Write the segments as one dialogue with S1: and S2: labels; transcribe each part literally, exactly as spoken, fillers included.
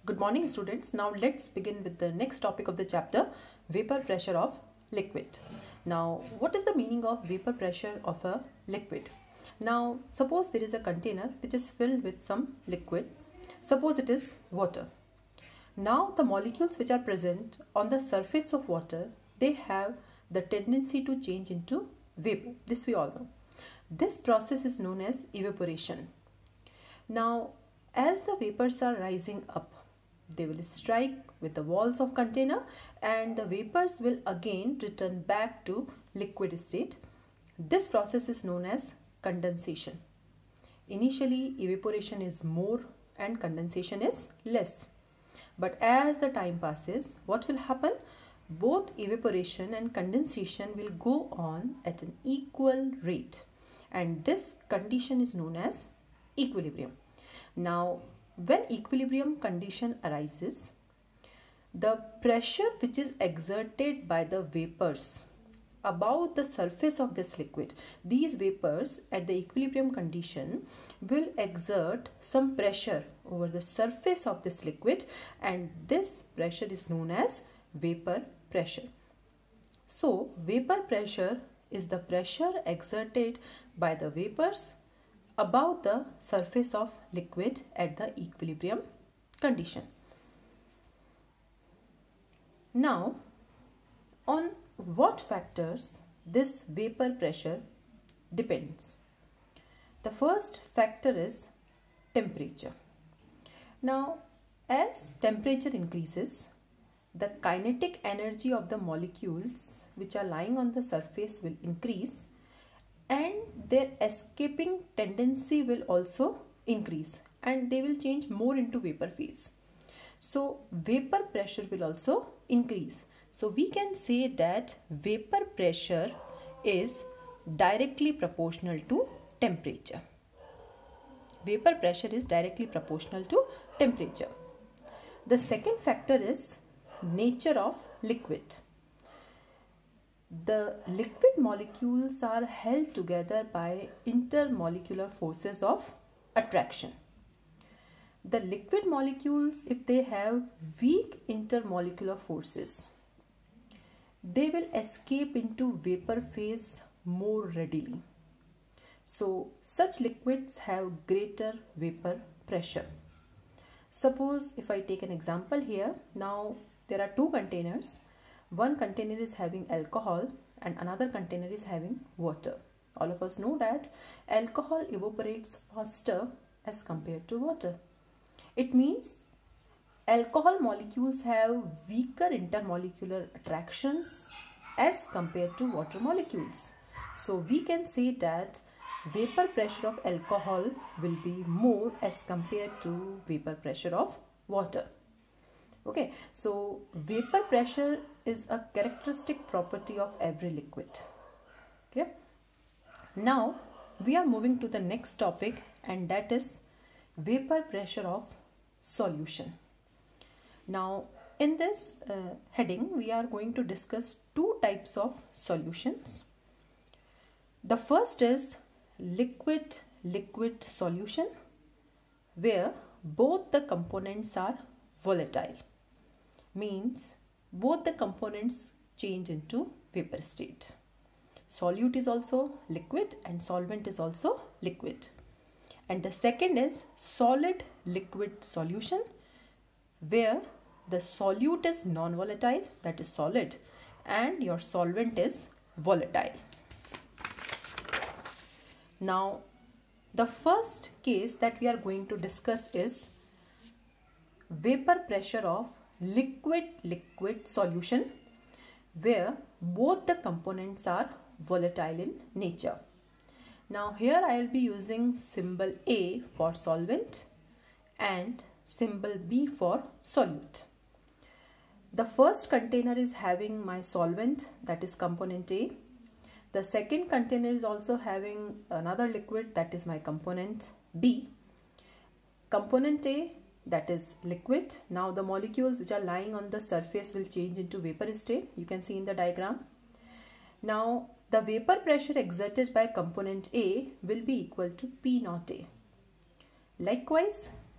S1: Good morning students. Now let's begin with the next topic of the chapter, vapor pressure of liquid. Now what is the meaning of vapor pressure of a liquid? Now suppose there is a container which is filled with some liquid. Suppose it is water. Now the molecules which are present on the surface of water, they have the tendency to change into vapor. This we all know. This process is known as evaporation. Now as the vapors are rising up, they will strike with the walls of container and the vapors will again return back to liquid state. This process is known as condensation. Initially evaporation is more and condensation is less. But as the time passes, what will happen? Both evaporation and condensation will go on at an equal rate. And this condition is known as equilibrium. Now, when equilibrium condition arises, the pressure which is exerted by the vapors above the surface of this liquid, these vapors at the equilibrium condition will exert some pressure over the surface of this liquid, and this pressure is known as vapor pressure. So, vapor pressure is the pressure exerted by the vapors above the surface of liquid at the equilibrium condition. Now, on what factors this vapor pressure depends? The first factor is temperature. Now, as temperature increases, the kinetic energy of the molecules which are lying on the surface will increase, and their escaping tendency will also increase and they will change more into vapor phase. So vapor pressure will also increase. So we can say that vapor pressure is directly proportional to temperature. Vapor pressure is directly proportional to temperature. The second factor is nature of liquid. The liquid molecules are held together by intermolecular forces of attraction. The liquid molecules, if they have weak intermolecular forces, they will escape into vapor phase more readily. So such liquids have greater vapor pressure. Suppose if I take an example here, now there are two containers. One container is having alcohol and another container is having water. All of us know that alcohol evaporates faster as compared to water. It means alcohol molecules have weaker intermolecular attractions as compared to water molecules. So we can say that vapor pressure of alcohol will be more as compared to vapor pressure of water. Okay, so vapor pressure is a characteristic property of every liquid. Okay. Now we are moving to the next topic, and that is vapor pressure of solution. Now in this uh, heading we are going to discuss two types of solutions. The first is liquid liquid solution, where both the components are volatile. Means both the components change into vapor state. Solute is also liquid and solvent is also liquid. And the second is solid liquid solution, where the solute is non-volatile, that is solid, and your solvent is volatile. Now the first case that we are going to discuss is vapor pressure of liquid liquid solution, where both the components are volatile in nature. Now here I will be using symbol A for solvent and symbol B for solute. The first container is having my solvent, that is component A. The second container is also having another liquid, that is my component B. Component A, that is liquid. Now the molecules which are lying on the surface will change into vapor state. You can see in the diagram. Now the vapor pressure exerted by component A will be equal to P naught A. Likewise,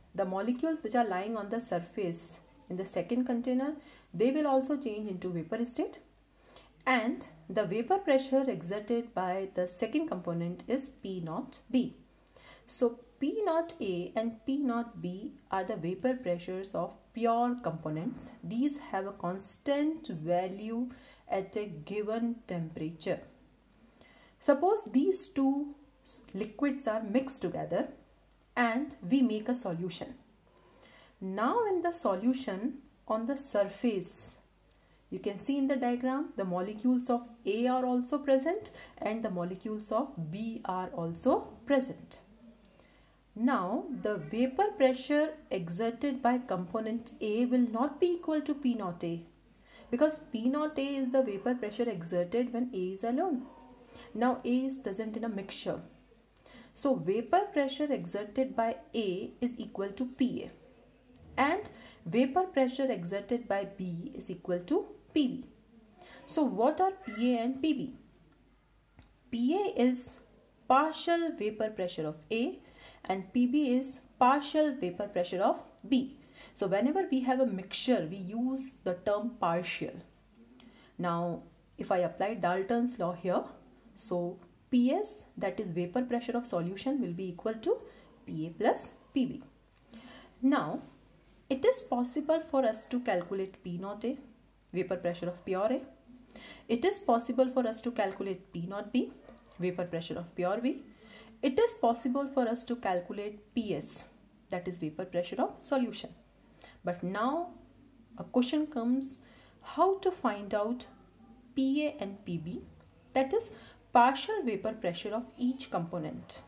S1: the molecules which are lying on the surface in the second container, they will also change into vapor state, and the vapor pressure exerted by the second component is P naught B. So P naught A and P naught B are the vapor pressures of pure components. These have a constant value at a given temperature. Suppose these two liquids are mixed together and we make a solution. Now in the solution, on the surface, you can see in the diagram the molecules of A are also present and the molecules of B are also present. Now the vapor pressure exerted by component A will not be equal to P naught A, because P naught A is the vapor pressure exerted when A is alone. Now A is present in a mixture. So vapor pressure exerted by A is equal to P A and vapor pressure exerted by B is equal to P B. So what are P A and P B? P A is partial vapor pressure of A and P B is partial vapor pressure of B. So whenever we have a mixture, we use the term partial. Now if I apply Dalton's law here, so P S, that is vapor pressure of solution, will be equal to P A plus P B. Now it is possible for us to calculate P naught A, vapor pressure of pure A. It is possible for us to calculate P naught B, vapor pressure of pure B. It is possible for us to calculate P S, that is vapor pressure of solution. But now a question comes, how to find out P A and P B, that is partial vapor pressure of each component.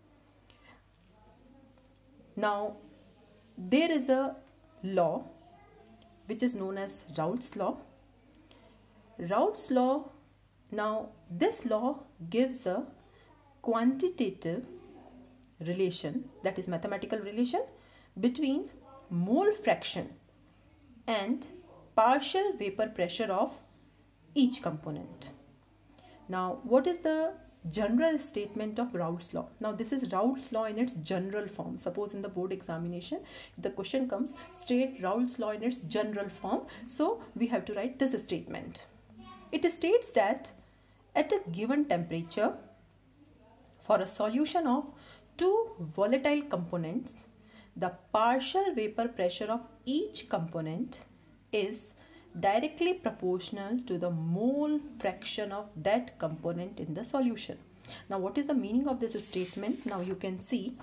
S1: Now there is a law which is known as Raoult's law. Raoult's law, now this law gives a quantitative relation, that is mathematical relation, between mole fraction and partial vapor pressure of each component. Now what is the general statement of Raoult's law? Now this is Raoult's law in its general form. Suppose in the board examination the question comes, state Raoult's law in its general form, so we have to write this statement. It states that at a given temperature, for a solution of two volatile components, the partial vapor pressure of each component is directly proportional to the mole fraction of that component in the solution. Now what is the meaning of this statement? Now you can see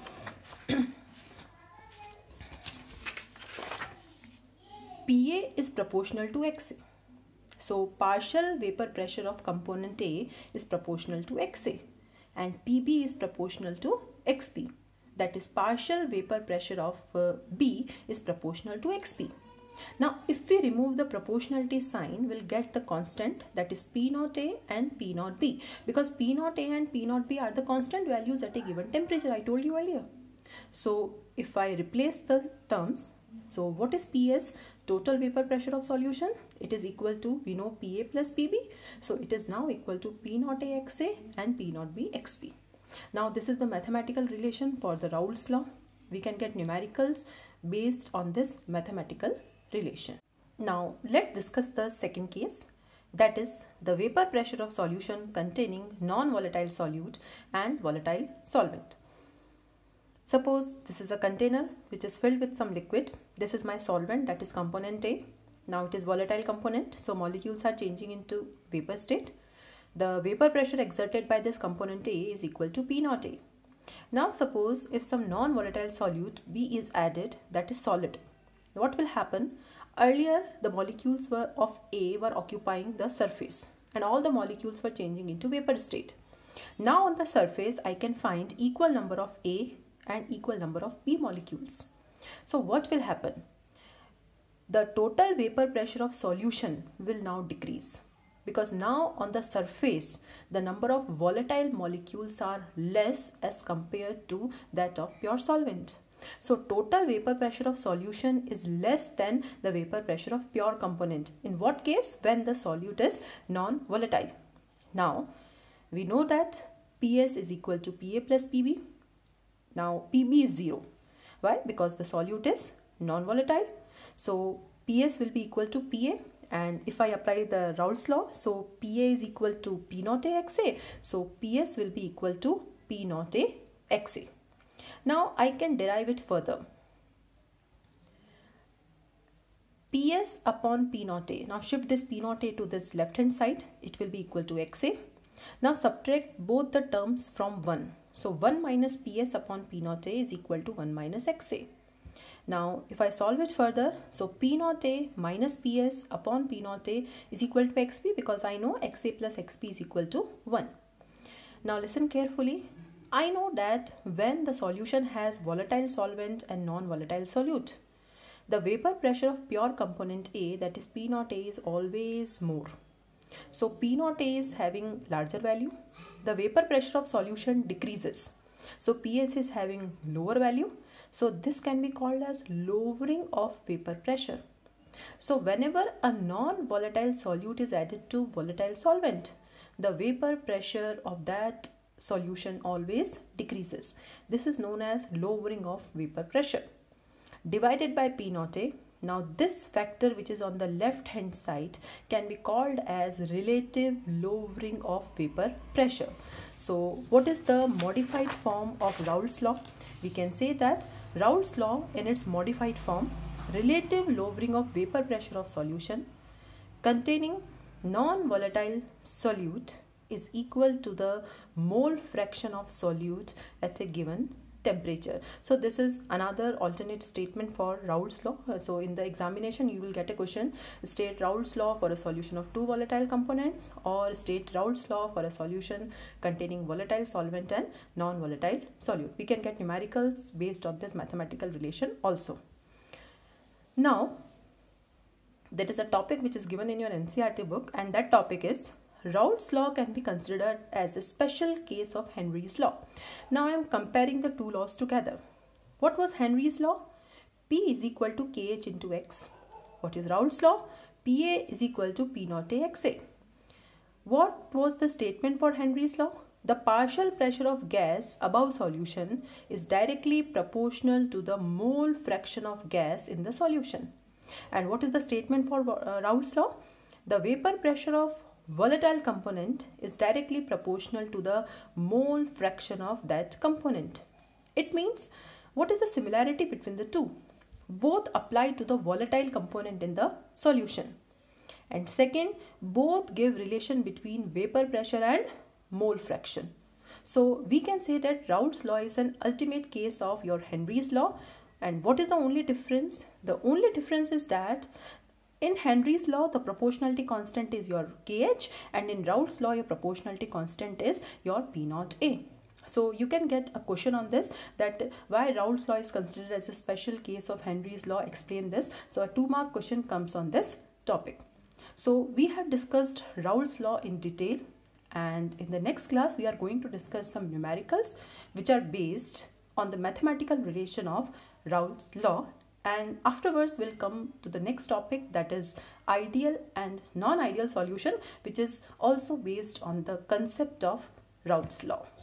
S1: P A is proportional to X A. So partial vapor pressure of component A is proportional to X A and P B is proportional to X B. That is partial vapor pressure of uh, B is proportional to X P. Now if we remove the proportionality sign, we'll get the constant, that is P naught A and P naught B, because P naught A and P naught B are the constant values at a given temperature, I told you earlier. So if I replace the terms, so what is P S? Total vapor pressure of solution. It is equal to, we know, P A plus P B. So it is now equal to P naught A X A and P naught B X B. Now this is the mathematical relation for the Raoult's law. We can get numericals based on this mathematical relation. Now let's discuss the second case, that is the vapor pressure of solution containing non-volatile solute and volatile solvent. Suppose this is a container which is filled with some liquid. This is my solvent, that is component A. Now it is volatile component, so molecules are changing into vapor state. The vapor pressure exerted by this component A is equal to P naught A. Now suppose if some non-volatile solute B is added, that is solid. What will happen? Earlier the molecules were of A were occupying the surface and all the molecules were changing into vapor state. Now on the surface I can find equal number of A and equal number of B molecules. So what will happen? The total vapor pressure of solution will now decrease, because now on the surface the number of volatile molecules are less as compared to that of pure solvent. So total vapor pressure of solution is less than the vapor pressure of pure component. In what case? When the solute is non-volatile. Now we know that P S is equal to P A plus P B. Now P B is zero. Why? Because the solute is non-volatile. So Ps will be equal to Pa, and if I apply the Raoult's law, so Pa is equal to P naught A Xa. So Ps will be equal to P naught A Xa. Now I can derive it further. Ps upon P naught A. Now shift this P naught A to this left hand side. It will be equal to Xa. Now subtract both the terms from one. So one minus Ps upon P naught A is equal to one minus Xa. Now if I solve it further, so P naught A minus Ps upon P naught A is equal to Xp, because I know Xa plus Xp is equal to one. Now listen carefully. I know that when the solution has volatile solvent and non-volatile solute, the vapor pressure of pure component A, that is P naught A, is always more. So P naught A is having larger value. The vapor pressure of solution decreases. So Ps is having lower value. So this can be called as lowering of vapor pressure. So whenever a non-volatile solute is added to volatile solvent, the vapor pressure of that solution always decreases. This is known as lowering of vapor pressure. Divided by P naught A. Now this factor which is on the left hand side can be called as relative lowering of vapor pressure. So what is the modified form of Raoult's law? We can say that Raoult's law in its modified form, relative lowering of vapor pressure of solution containing non-volatile solute is equal to the mole fraction of solute at a given temperature. So this is another alternate statement for Raoult's law. So in the examination you will get a question, state Raoult's law for a solution of two volatile components, or state Raoult's law for a solution containing volatile solvent and non-volatile solute. We can get numericals based on this mathematical relation also. Now that is a topic which is given in your N C E R T book, and that topic is Raoult's law can be considered as a special case of Henry's law. Now I am comparing the two laws together. What was Henry's law? P is equal to Kh into X. What is Raoult's law? Pa is equal to P naught A Xa. What was the statement for Henry's law? The partial pressure of gas above solution is directly proportional to the mole fraction of gas in the solution. And what is the statement for uh, Raoult's law? The vapor pressure of volatile component is directly proportional to the mole fraction of that component. It means, what is the similarity between the two? Both apply to the volatile component in the solution. And second, both give relation between vapor pressure and mole fraction. So we can say that Raoult's law is an ultimate case of your Henry's law. And what is the only difference? The only difference is that in Henry's law, the proportionality constant is your Kh, and in Raoult's law, your proportionality constant is your P naught A. So you can get a question on this, that why Raoult's law is considered as a special case of Henry's law. Explain this. So a two mark question comes on this topic. So we have discussed Raoult's law in detail, and in the next class we are going to discuss some numericals which are based on the mathematical relation of Raoult's law. And afterwards we'll come to the next topic, that is ideal and non-ideal solution, which is also based on the concept of Raoult's law.